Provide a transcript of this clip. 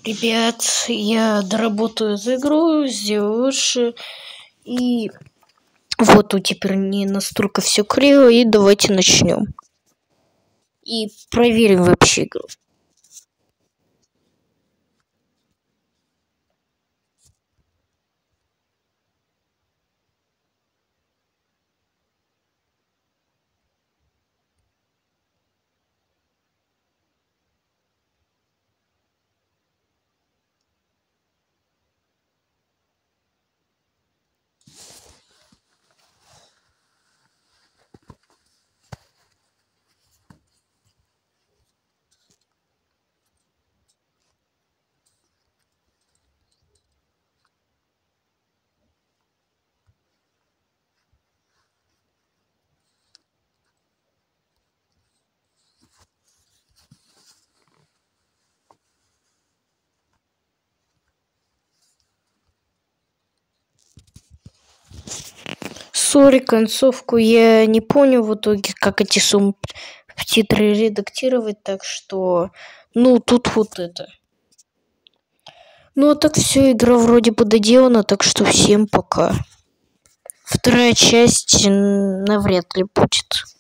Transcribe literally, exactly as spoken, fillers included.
Ребят, я доработаю эту игру, сделаю лучше. И вот тут теперь не настолько все криво. И давайте начнем. И проверим вообще игру. Сори, концовку я не понял в итоге, как эти субтитры редактировать, так что, ну, тут вот это. Ну, а так все, игра вроде бы доделана, так что всем пока. Вторая часть навряд ли будет.